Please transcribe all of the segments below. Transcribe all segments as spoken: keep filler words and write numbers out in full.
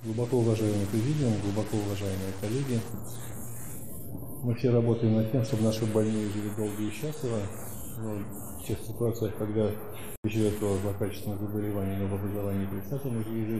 Глубоко уважаемый президиум, глубоко уважаемые коллеги, мы все работаем над тем, чтобы наши больные жили долго и счастливо. Но в тех ситуациях, когда речь идет о злокачественных заболеваниях новообразований предстательной железы,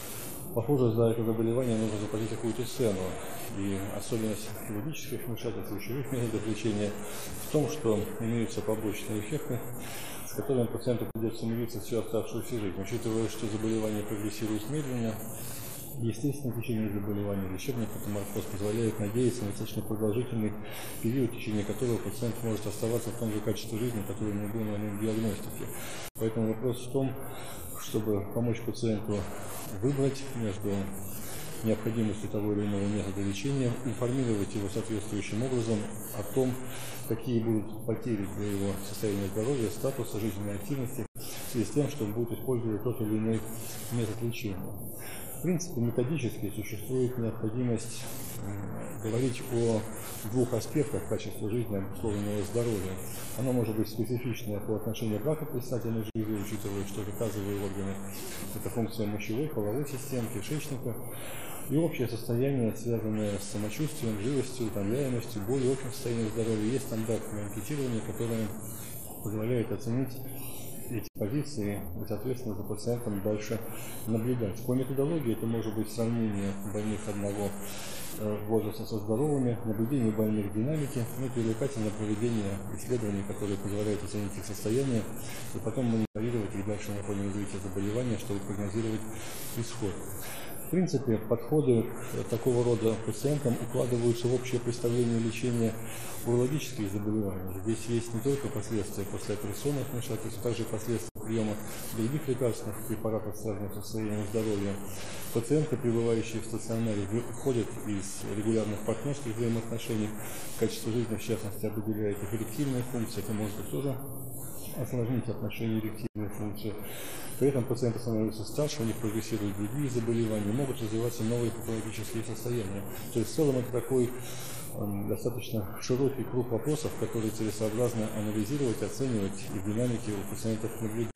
похоже, за это заболевание нужно заплатить какую-то цену. И особенность хирургических вмешательств и ключевых методов лечения в том, что имеются побочные эффекты, с которыми пациенту придется мириться всю оставшуюся жизнь. Учитывая, что заболевание прогрессирует медленно, естественно, течение заболевания, лечебный патоморфоз позволяет надеяться на достаточно продолжительный период, в течение которого пациент может оставаться в том же качестве жизни, которое не было на момент диагностики. Поэтому вопрос в том, чтобы помочь пациенту выбрать между необходимостью того или иного метода лечения, информировать его соответствующим образом о том, какие будут потери для его состояния здоровья, статуса, жизненной активности, в связи с тем, что он будет использовать тот или иной метод лечения. В принципе, методически существует необходимость говорить о двух аспектах качества жизни, обусловленного здоровья. Оно может быть специфичное по отношению к бракопредстательной железе, учитывая, что тазовые органы – это функция мочевой, половой системы, кишечника, и общее состояние, связанное с самочувствием, живостью, утомляемостью, болью, общим состоянием здоровья. Есть стандартное анкетирование, которое позволяет оценить эти позиции и, соответственно, за пациентом дальше наблюдать. По методологии это может быть сравнение больных одного возраста со здоровыми, наблюдение больных динамики, ну и привлекательное проведение исследований, которые позволяют оценить их состояние, и потом мониторировать их дальше на фоне развития заболевания, чтобы прогнозировать исход. В принципе, подходы к такого рода пациентам укладываются в общее представление лечения урологических заболеваний. Здесь есть не только последствия послеоперационных вмешательств, а также последствия приема других лекарственных препаратов, связанных с состоянием здоровья. Пациенты, пребывающие в стационаре, выходят из регулярных партнерских взаимоотношений. Качество жизни, в частности, определяет их эректильная функция. Это может быть тоже осложнить отношения эректильной функции. При этом пациенты становятся старше, у них прогрессируют другие заболевания, могут развиваться новые патологические состояния. То есть в целом это такой э, достаточно широкий круг вопросов, которые целесообразно анализировать, оценивать и в динамике у пациентов наблюдать.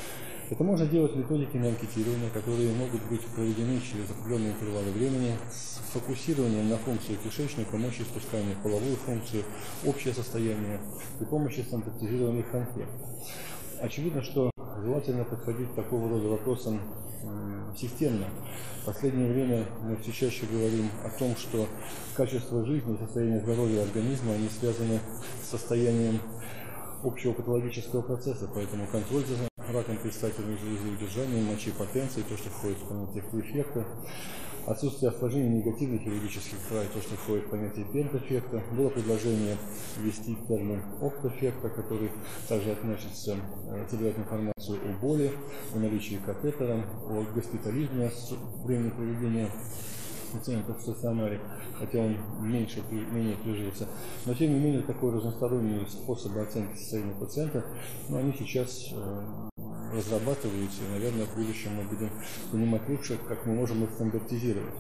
Это можно делать методиками анкетирования, которые могут быть проведены через определенные интервалы времени с фокусированием на функцию кишечника, мочеиспускания, половую функцию, общее состояние при помощи стандартизированных анкет. Очевидно, что желательно подходить к такого рода вопросам э, системно. В последнее время мы все чаще говорим о том, что качество жизни и состояние здоровья организма они связаны с состоянием общего патологического процесса, поэтому контроль за раком предстательной железы, удержание мочи, потенции, то, что входит в понятие эффекта, отсутствие осложнений негативных хирургических край, то, что входит в понятие пент-эффекта. Было предложение ввести термин опт-эффекта, который также относится, собирать информацию о боли, о наличии катетера, о госпитализме с времени проведения пациентов в стационаре, хотя он меньше, менее прижился. Но тем не менее такой разносторонний способ оценки состояния пациента, но они сейчас э, разрабатываются, и, наверное, в будущем мы будем понимать лучше, как мы можем их стандартизировать.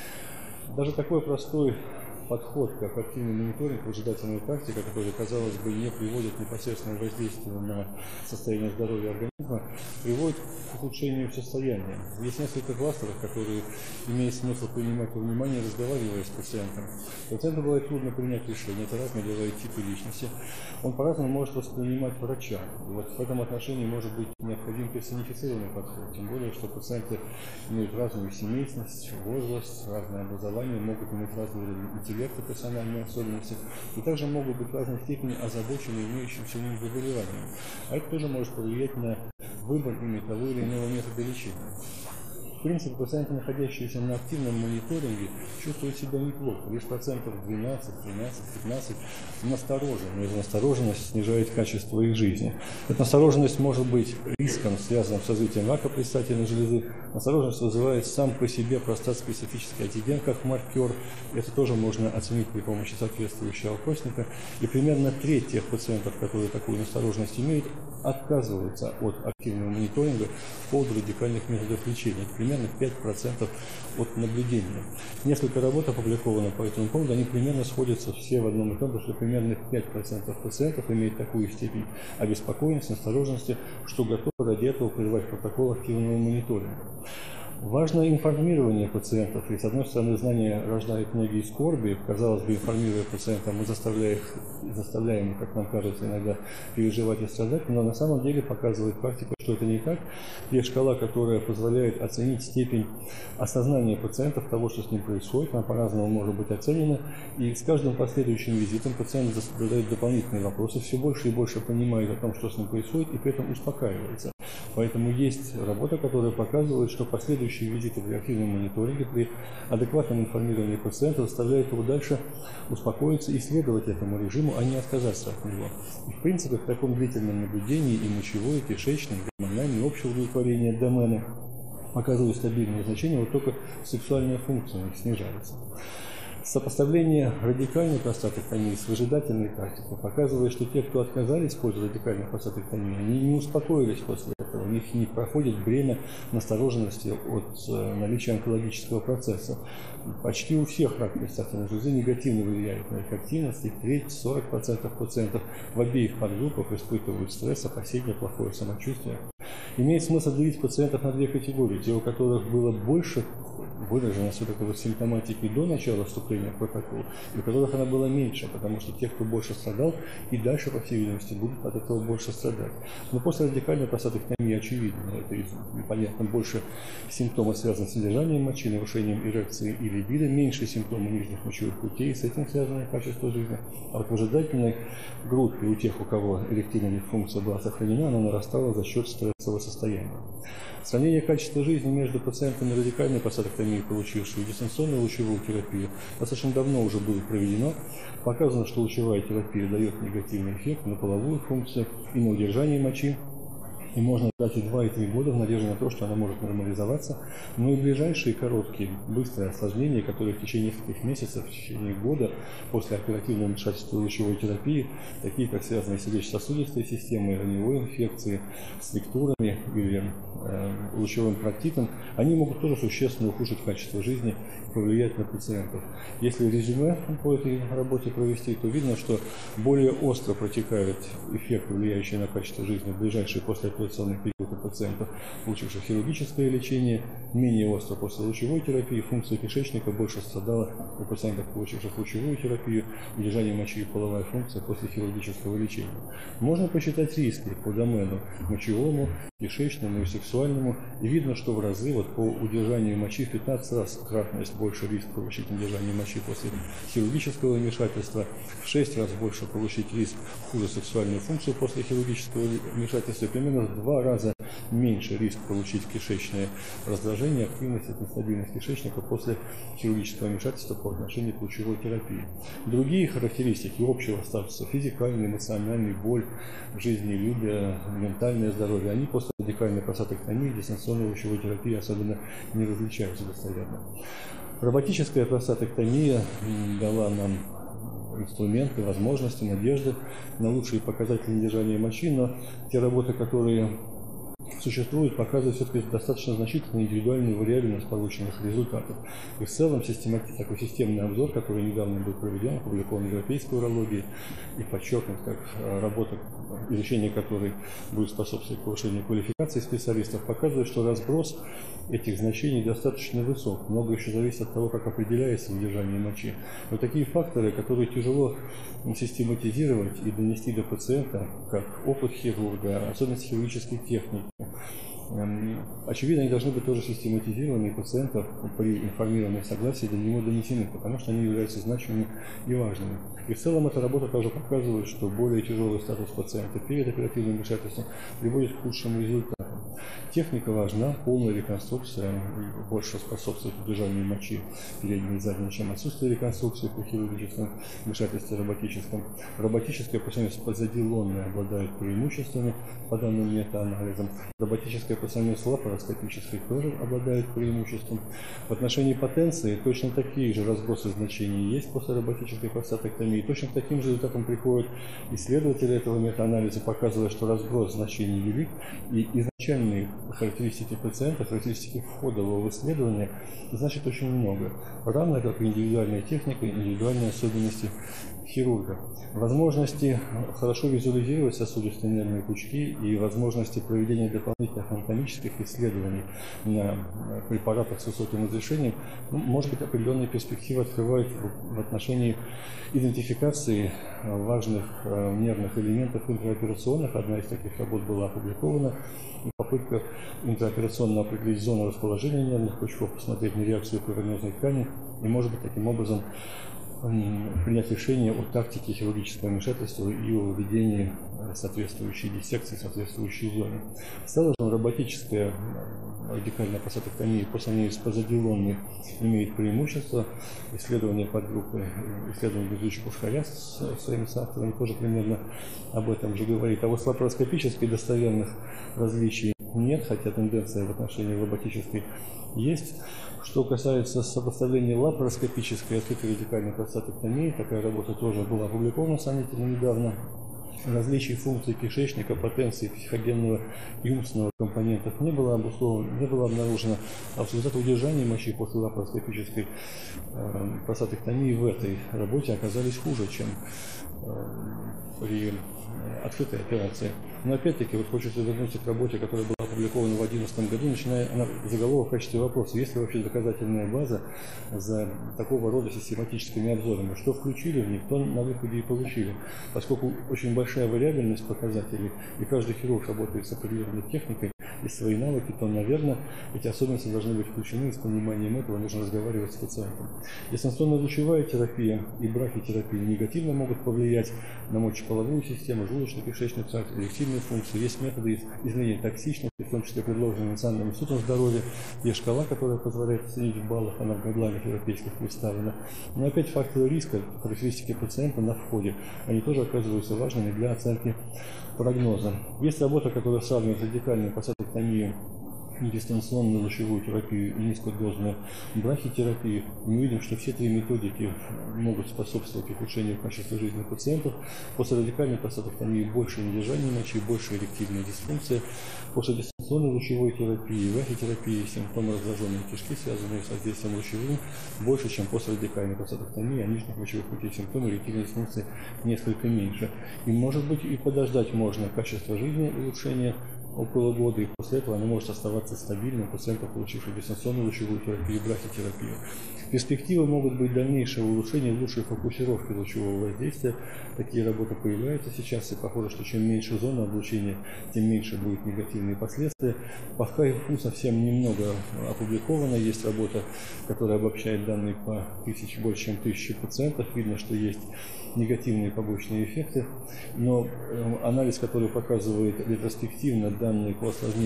Даже такой простой подход, как активный мониторинг, выжидательная практика, которая, казалось бы, не приводит непосредственного воздействия на состояние здоровья организма, приводит к ухудшению состояния. Есть несколько кластеров, которые имеет смысл принимать во внимание, разговаривая с пациентом. Пациенту бывает трудно принять решение, это разные бывают типы личности. Он по-разному может воспринимать врача. И вот в этом отношении может быть необходим персонифицированный подход, тем более, что пациенты имеют разную семейность, возраст, разное образование, могут иметь разный уровень интеллекта, персональные особенности, и также могут быть в разной степени озабочены имеющимся у них заболеванием. А это тоже может повлиять на выбор ими того или иного метода лечения. В принципе, пациенты, находящиеся на активном мониторинге, чувствуют себя неплохо. Лишь процентов двенадцать, тринадцать, пятнадцать насторожены. Эта настороженность снижает качество их жизни. Эта настороженность может быть риском, связанным с развитием рака предстательной железы. Настороженность вызывает сам по себе простат-специфический антиген как маркер. Это тоже можно оценить при помощи соответствующего опросника. И примерно треть тех пациентов, которые такую настороженность имеют, отказываются от активного мониторинга по поводу радикальных методов лечения. Это примерно пять процентов от наблюдения. Несколько работ опубликовано по этому поводу, они примерно сходятся все в одном и том, что примерно пять процентов пациентов имеют такую степень обеспокоенности, настороженности, что готовы ради этого прерывать протокол активного мониторинга. Важно информирование пациентов. И, с одной стороны, знание рождает многие скорби. Казалось бы, информируя пациента, мы заставляем, заставляем, как нам кажется, иногда переживать и страдать, но на самом деле показывает практика, что это не так. Есть шкала, которая позволяет оценить степень осознания пациентов того, что с ним происходит. Она по-разному может быть оценена. И с каждым последующим визитом пациент задает дополнительные вопросы, все больше и больше понимает о том, что с ним происходит, и при этом успокаивается. Поэтому есть работа, которая показывает, что последующие визиты в реактивном мониторинге при адекватном информировании пациента заставляют его дальше успокоиться и следовать этому режиму, а не отказаться от него. И, в принципе, в таком длительном наблюдении и мочевое, и кишечное, и гормональное, и общее удовлетворение домены показывают стабильные значения, вот только сексуальная функция у них снижается. Сопоставление радикальной простатэктомии с выжидательной практикой показывает, что те, кто отказались использовать радикальную простатэктомию, они не успокоились после этого, у них не проходит бремя настороженности от наличия онкологического процесса. Почти у всех рак предстательной железы негативно влияет на их активность, и тридцать-сорок процентов пациентов в обеих подгруппах испытывают стресс, опасения, плохое самочувствие. Имеет смысл делить пациентов на две категории, те, у которых было больше выражена вот этой вот симптоматики до начала вступления в протокол, и у которых она была меньше, потому что те, кто больше страдал, и дальше, по всей видимости, будут от этого больше страдать. Но после радикальной простатэктомии очевидно, это понятно, больше симптомов связаны с содержанием мочи, нарушением эрекции и либидо, меньше симптомов нижних мочевых путей, с этим связано качество жизни. А вот в ожидательной группе у тех, у кого эректильная функция была сохранена, она нарастала за счет стрессового состояния. Сравнение качества жизни между пациентами радикальной простатэктомии, получившими дистанционную лучевую терапию, достаточно давно уже было проведено. Показано, что лучевая терапия дает негативный эффект на половую функцию и на удержание мочи. И можно ждать и два, и три года в надежде на то, что она может нормализоваться. Но и ближайшие короткие, быстрые осложнения, которые в течение нескольких месяцев, в течение года после оперативного вмешательства лучевой терапии, такие как связанные с сердечно-сосудистой системой, раневой инфекцией, с лектурами или э, лучевым проктитом, они могут тоже существенно ухудшить качество жизни и повлиять на пациентов. Если резюме по этой работе провести, то видно, что более остро протекают эффекты, влияющие на качество жизни в ближайшие после операционный период у пациентов, получивших хирургическое лечение, менее остро после лучевой терапии, функция кишечника больше страдала у пациентов, получивших лучевую терапию, удержание мочи и половая функция после хирургического лечения. Можно посчитать риски по домену мочевому, кишечному и сексуальному, и видно, что в разы вот, по удержанию мочи в пятнадцать раз кратность больше риск получить удержание мочи после хирургического вмешательства, в шесть раз больше получить риск хуже сексуальную функцию после хирургического вмешательства, примерно в два раза меньше риск получить кишечное раздражение, активность и нестабильность кишечника после хирургического вмешательства по отношению к лучевой терапии. Другие характеристики общего статуса, физикальный, эмоциональный, боль, жизнелюбие, ментальное здоровье, они после радикальной простатэктомии, дистанционной лучевой терапии особенно не различаются достоверно. Роботическая простатэктомия дала нам инструменты, возможности, надежды на лучшие показатели держания мочи, но те работы, которые существуют, показывают все-таки достаточно значительную индивидуальную вариабельность полученных результатов. И в целом системати... такой системный обзор, который недавно был проведен, опубликован в европейской урологии и подчеркнут как работа, изучение которой будет способствовать повышению квалификации специалистов, показывает, что разброс этих значений достаточно высок. Много еще зависит от того, как определяется удержание мочи. Но такие факторы, которые тяжело систематизировать и донести до пациента, как опыт хирурга, особенности хирургической техники, очевидно, они должны быть тоже систематизированы, и пациентов при информированном согласии до него донесены, потому что они являются значимыми и важными. И в целом эта работа также показывает, что более тяжелый статус пациента перед оперативным вмешательством приводит к худшим результатам. Техника важна, полная реконструкция больше способствует удержанию мочи передней и задней, чем отсутствие реконструкции при хирургическом вмешательстве роботическом. Роботическая пациентность подзадилонная обладает преимуществами по данным метаанализам. Роботическая пациентность лапароскопической тоже обладает преимуществом. В отношении потенции точно такие же разбросы значений есть после роботической простатэктомии. Точно к таким же результатам приходят исследователи этого метаанализа, показывая, что разброс значений велик, и изначально отдельные характеристики пациента, характеристики входа в исследование значит очень много. Равно как и индивидуальная техника, индивидуальные особенности хирурга. Возможности хорошо визуализировать сосудистые нервные пучки и возможности проведения дополнительных анатомических исследований на препаратах с высоким разрешением, ну, может быть, определенные перспективы открывают в отношении идентификации важных нервных элементов интраоперационных. Одна из таких работ была опубликована. Попытка интраоперационно определить зону расположения нервных пучков, посмотреть на реакцию кровенозной ткани и, может быть, таким образом принять решение о тактике хирургического вмешательства и о введении соответствующей диссекции, соответствующей зоны. В целом, роботическая радикальная простатоктомия по сравнению с позадилонной имеет преимущество. Исследования подгруппы, исследования Безручи-Пушкаря с своими соавторами тоже примерно об этом же говорит. А вот с лапароскопической достоверных различий нет, хотя тенденция в отношении роботической есть. Что касается сопоставления лапароскопической и открытой радикальной простатоктомии, такая работа тоже была опубликована сравнительно недавно. Различий функций кишечника, потенции психогенного и умственного компонентов не было обусловлено, не было обнаружено, а в результате удержания мочи после лапароскопической э, простатоктомии в этой работе оказались хуже, чем э, при открытой операции. Но опять-таки вот хочется вернуться к работе, которая была опубликована в две тысячи одиннадцатом году, начиная она заголовок в качестве вопроса: есть ли вообще доказательная база за такого рода систематическими обзорами, что включили в них, то на выходе и получили. Поскольку очень большая вариабельность показателей, и каждый хирург работает с определенной техникой и свои навыки, то, наверное, эти особенности должны быть включены, и с пониманием этого нужно разговаривать с пациентом. Дистанционно-лучевая терапия и брахитерапия негативно могут повлиять на мочеполовую систему, желудочно-кишечный тракт, эректильные функции. Есть методы изменения токсичности, в том числе предложенные Национальным институтом здоровья. Есть шкала, которая позволяет оценить в баллах, она в гайдлайнах европейских представлена. Но опять факторы риска, характеристики пациента на входе, они тоже оказываются важными для оценки прогноза. Есть работа, которая сравнивает радикальную простатоктомию, дистанционную лучевую терапию и низкодозную брахитерапию. Мы видим, что все три методики могут способствовать ухудшению качества жизни пациентов. После радикальной простатоктомии больше недержания мочи, больше эректильная дисфункция. После дистанционной лучевой терапии, брахитерапии симптомы раздраженной кишки, связанные с воздействием лучевым, больше, чем после радикальной простатоктомии, а нижних мочевых путей симптомы эректильной дисфункции несколько меньше. И, может быть, и подождать можно качество жизни, улучшения около года, и после этого оно может оставаться стабильным у пациентов, получивших дистанционную лучевую терапию и брахитерапию. Перспективы могут быть дальнейшего улучшения, лучшей фокусировки лучевого воздействия. Такие работы появляются сейчас, и похоже, что чем меньше зона облучения, тем меньше будет негативные последствия. По ХАИФУ совсем немного опубликовано. Есть работа, которая обобщает данные по тысяче, больше чем тысяче пациентов. Видно, что есть негативные побочные эффекты, но анализ, который показывает ретроспективно данные по осложнениям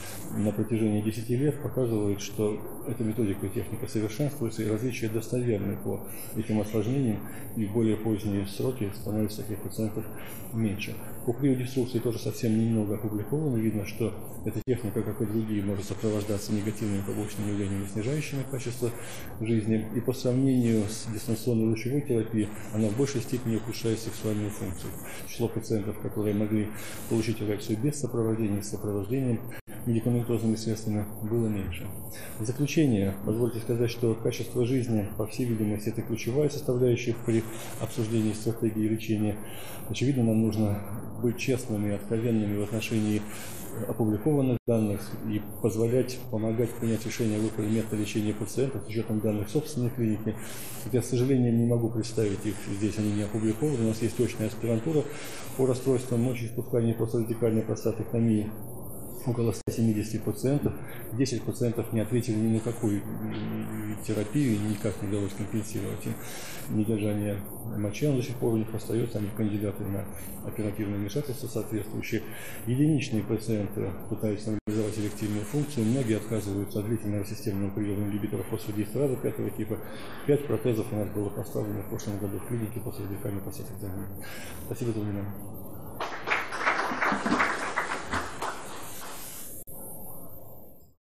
на протяжении десяти лет, показывает, что эта методика и техника совершенствуется, и различия достоверны по этим осложнениям, и в более поздние сроки становится таких пациентов меньше. По криодеструкции тоже совсем немного опубликовано. Видно, что эта техника, как и другие, может сопровождаться негативными побочными явлениями, снижающими качество жизни. И по сравнению с дистанционной лучевой терапией, она в большей степени ухудшает сексуальную функцию. Число пациентов, которые могли получить эрекцию без сопровождения, с сопровождением медикаментозными средствами, было меньше. В заключение, позвольте сказать, что качество жизни, по всей видимости, это ключевая составляющая при обсуждении стратегии лечения. Очевидно, нам нужно быть честными и откровенными в отношении опубликованных данных и позволять помогать принять решение о выборе метода лечения пациентов с учетом данных собственной клиники. Я, к сожалению, не могу представить их здесь, они не опубликованы. У нас есть точная аспирантура по расстройствам мочеиспускания после радикальной простатоктомии. Около ста семидесяти пациентов, десять пациентов не ответили ни на какую терапию, никак не удалось компенсировать им недержание мочи, он до сих пор у них остается, они кандидаты на оперативное вмешательство соответствующие. Единичные пациенты пытаются нормализовать эректильную функцию, многие отказываются от длительного системного приема ингибиторов фосфодиэстеразы пятого типа. Пять протезов у нас было поставлено в прошлом году в клинике после радикальной простатоктомии. Спасибо за внимание.